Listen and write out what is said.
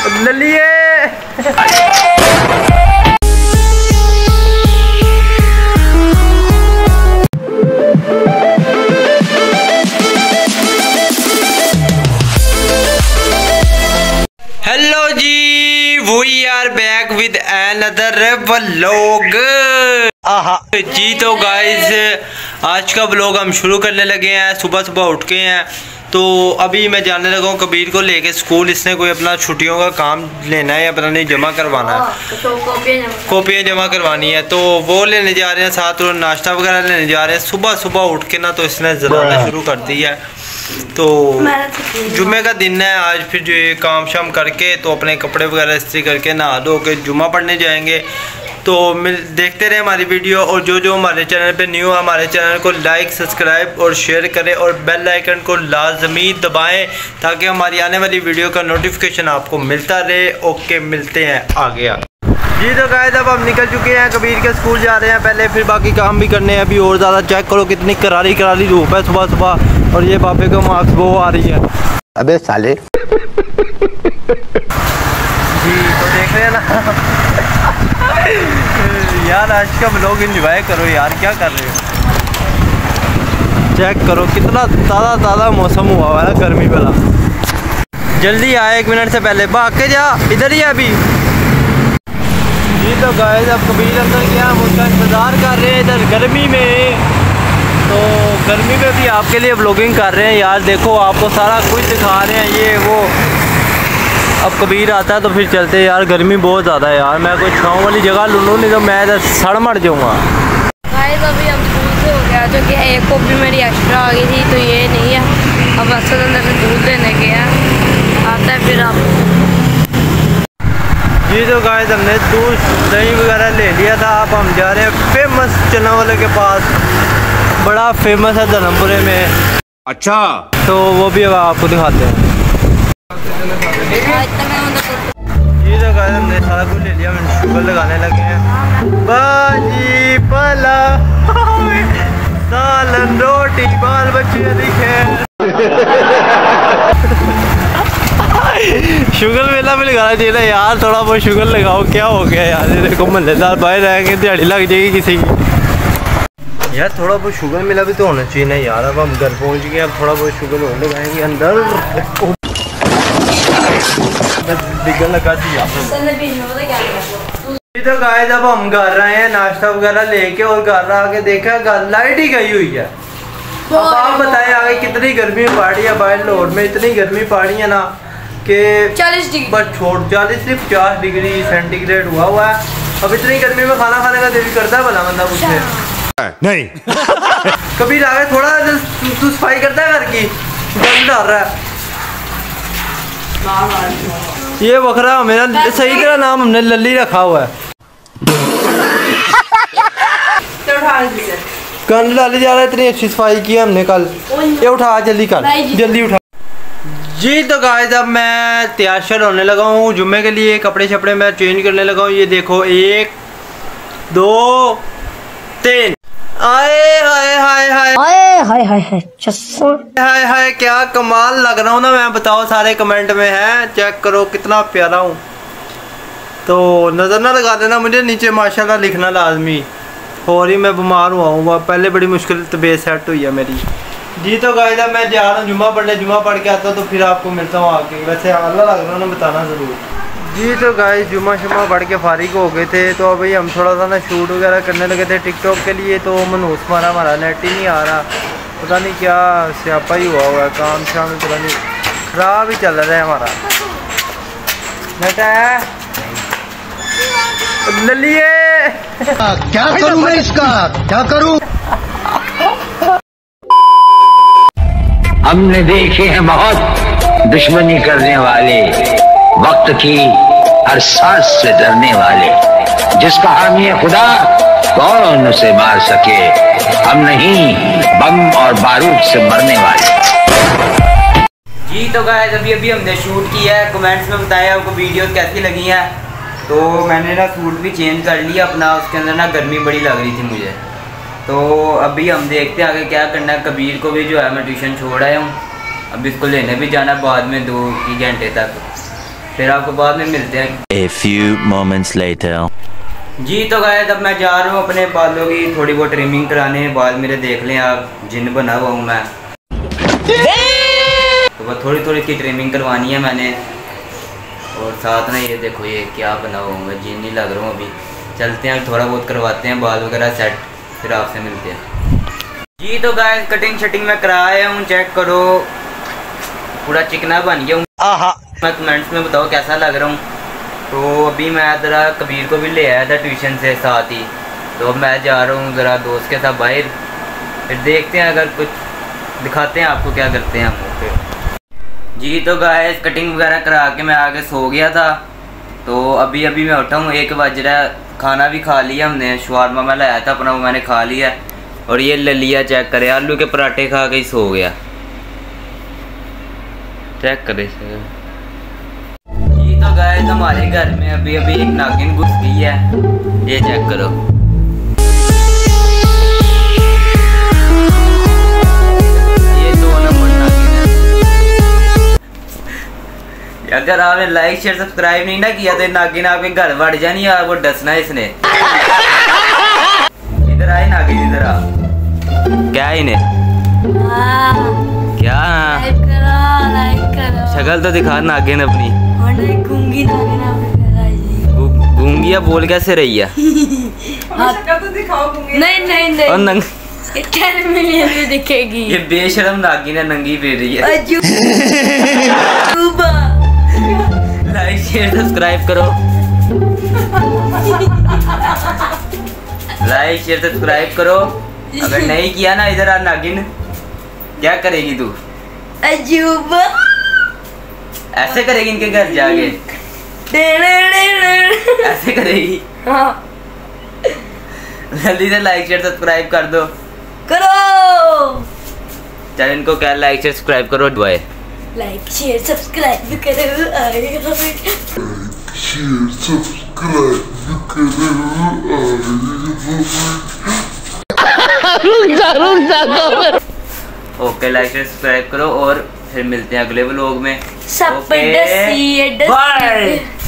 ललिए हेलो जी, we are back with another vlog. जी तो गाइस, आज का व्लॉग हम शुरू करने लगे हैं। सुबह सुबह उठ के हैं तो अभी मैं जाने लगा हूँ कबीर को लेके स्कूल। इसने कोई अपना छुट्टियों का काम लेना है या पता नहीं जमा करवाना है, तो कॉपियाँ जमा करवानी है, तो वो लेने जा रहे हैं। साथ और नाश्ता वगैरह लेने जा रहे हैं। सुबह सुबह उठ के ना तो इसने जलाना शुरू कर दी है। तो जुम्मे का दिन है आज। फिर जो ये काम शाम करके तो अपने कपड़े वगैरह इस्त्री करके नहा धो के जुम्मा पढ़ने जाएंगे। तो देखते रहे हमारी वीडियो, और जो हमारे चैनल पे न्यू है हमारे चैनल को लाइक सब्सक्राइब और शेयर करें और बेल आइकन को लाजमी दबाएं ताकि हमारी आने वाली वीडियो का नोटिफिकेशन आपको मिलता रहे। ओके, मिलते हैं आगे। जी तो गाइस, अब हम निकल चुके हैं, कबीर के स्कूल जा रहे हैं। पहले फिर बाकी काम भी करने हैं अभी और ज़्यादा। चेक करो कितनी करारी करारी धूप है सुबह सुबह, और ये बापे को मार्क्स वो आ रही है। अबे साले जी तो देख रहे हैं ना यार, आज का व्लॉग एंजॉय करो यार, क्या कर रहे हो। चेक करो कितना ताज़ा मौसम हुआ है ना, गर्मी वाला। जल्दी आए, 1 मिनट से पहले भाग के जा, इधर ही है अभी। जी तो गाइस, अब कबीर अंदर गया, हम उसका इंतज़ार कर रहे हैं इधर गर्मी में। तो गर्मी में भी आपके लिए व्लॉगिंग कर रहे हैं यार। देखो आपको सारा कुछ दिखा रहे हैं, ये वो। अब कबीर आता है तो फिर चलते हैं यार, गर्मी बहुत ज़्यादा है यार। मैं कोई छाँव वाली जगह लूँ नहीं तो मैं इधर सड़ मर जाऊँगा। गाइस अभी हम स्कूल से हो गया, जो कि एक कॉपी मेरी एक्स्ट्रा आ गई थी, तो ये नहीं है। अब असल अंदर से दूध लेने गया, आता है फिर आप। जी तो गाइस, हमने दूध दही वगैरह ले लिया था। अब हम जा रहे हैं फेमस चना वाले के पास, बड़ा फेमस है धर्मपुरे में। अच्छा, तो वो भी अब आपको दिखाते हैं। जी तो गाइस, हमने सारा कुछ ले लिया, हम शुगर लगाने लगे हैं। बाजी पला सालन रोटी बाल बच्चे दिखे शुगर मेला भी लगाना चाहिए ना यार, थोड़ा बहुत शुगर लगाओ। क्या हो गया यार, देखो मल्लेदार बाहर आएंगे, दिहाड़ी लग जाएगी किसी की यार। थोड़ा बहुत शुगर मेला भी तो होना चाहिए ना यार। अब हम घर पहुंच गए, अब थोड़ा बहुत शुगर और लगाएंगे अंदर। लगा दिया। तो गाइस, अब हम घर आए हैं नाश्ता वगैरह लेके, और घर आके देखा घर लाइट ही गई हुई है। अब आप बताएं आगे कितनी गर्मी पड़ रही है बाहर लाहौर में। इतनी गर्मी पड़ रही है ना कि 40 डिग्री, बस छोड़ 40 नहीं 50 डिग्री सेंटीग्रेड हुआ है। अब इतनी गर्मी में खाना खाने का दिल करता है भला बंदा पूछे नहीं कभी आगे थोड़ा तू सफाई करता है घर की, गंद डाल रहा है। ये बकरा मेरा सही तरह नाम हमने लल्ली रखा हुआ है। गंद डाली जा रहा है, इतनी अच्छी सफाई की हमने कल। ये उठा, जल्दी कर, जल्दी उठा। जी तो गाइस, अब मैं तैयार होने लगा हूँ जुम्मे के लिए। कपड़े शपड़े मैं चेंज करने लगा हूँ। ये देखो 1 2 3। आए हाय हाय हाय हाय हाय हाय चस्सा, हाय हाय, क्या कमाल लग रहा हूँ ना मैं, बताओ सारे कमेंट में है। चेक करो कितना प्यारा हूँ। तो नज़र ना लगा देना मुझे, नीचे माशाल्लाह लिखना लाजमी। और ही मैं बीमार हुआ हूँ, पहले बड़ी मुश्किल तबीयत सेट हुई है मेरी। जी तो गाइस, अब मैं जा रहा हूँ जुम्मा पढ़ने। जुम्मा पढ़ के आता हूँ तो फिर आपको मिलता हूँ आके। वैसे अल्लाह लग रहा है ना, बताना ज़रूर। जी तो गाइस, जुम्मा शुम्मा पढ़ के फारिग हो गए थे, तो अभी हम थोड़ा सा ना शूट वगैरह करने लगे थे टिकटॉक के लिए। तो मनहूस मारा, हमारा नेट ही नहीं आ रहा, पता नहीं क्या स्यापा ही हुआ है। काम शाम पता नहीं ख़राब ही चल रहा है हमारा नेट है। ललिए क्या करूं मैं इसका, क्या करूं। हमने देखे हैं बहुत दुश्मनी करने वाले, वक्त की हर सांस से डरने वाले। जिसका हामी है खुदा कौन उसे मार सके, हम नहीं बम और बारूद से मरने वाले। जी तो गाइस, अभी हमने शूट किया है। कमेंट्स में बताएं आपको वीडियो कैसी लगी हैं। तो मैंने ना सूट भी चेंज कर लिया अपना, उसके अंदर ना गर्मी बड़ी लग रही थी मुझे। तो अभी हम देखते हैं आगे क्या करना है। कबीर को भी जो है मैं ट्यूशन छोड़ आया हूँ, अब इसको लेने भी जाना बाद में 2 घंटे तक। फिर आपको बाद में मिलते हैं। A few moments later. जी तो गाइस अब मैं जा रहा हूँ अपने बालों की थोड़ी बहुत ट्रिमिंग कराने। बाल मेरे देख लें आप, जिन बना हुआ हूँ मैं, तो बस थोड़ी थोड़ी की ट्रिमिंग करवानी है मैंने। और साथ में ये देखो ये क्या बना हुआ हूँ, जिन नहीं लग रहा हूँ अभी। चलते हैं थोड़ा बहुत करवाते हैं बाल वगैरह सेट, फिर आपसे मिलते हैं। जी तो गाइस कटिंग शटिंग मैं कराया हूँ, चेक करो पूरा चिकना बन गया हूँ। मैं कमेंट्स में बताओ कैसा लग रहा हूँ। तो अभी मैं ज़रा कबीर को भी ले आया था ट्यूशन से साथ ही, तो अब मैं जा रहा हूँ ज़रा दोस्त के साथ बाहर, फिर देखते हैं अगर कुछ दिखाते हैं आपको क्या करते हैं हम फिर। जी तो गाइस कटिंग वगैरह करा के मैं आगे सो गया था, तो अभी अभी मैं उठा हूँ, 1 बज रहा है। खाना भी खा लिया हमने, शवारमा मैं लाया था अपना, वो मैंने खा लिया। और ये ले लिया, चेक करे आलू के पराठे खा के ही सो गया, चेक करे। जी तो गाइस हमारे घर में अभी अभी एक नागिन घुस गई है, ये चेक करो। ये 2 नंबर नागिन है। अगर आपने लाइक शेयर सब्सक्राइब नहीं ना किया तो नागिन आपके घर बढ़ जानी है, आपको डसना है इसने। इधर आए नागिन, इधर आ। क्या है इन्हें? क्या शक्ल तो दिखा नागिन अपनी। गूंगी बोल कैसे रही है? तो दिखाओ। नहीं और नंग 10 मिलियन में दिखेगी। ये बेशरम नागिन है, नंगी फिर रही है। लाइक शेयर सब्सक्राइब करो, लाइक शेयर सब्सक्राइब करो। अगर नहीं किया ना, इधर आ नागिन, क्या करेगी तू? अजूबा ऐसे करेगी इनके घर जाके, ऐसे करेगी। हाँ। जल्दी से लाइक शेयर सब्सक्राइब कर दो, करो। चल इनको क्या लाइक शेयर सब्सक्राइब करो। बाय। लाइक शेयर सब्सक्राइब करो। ओके लाइक शेयर सब्सक्राइब करो और फिर मिलते हैं अगले व्लॉग में। सब बाय।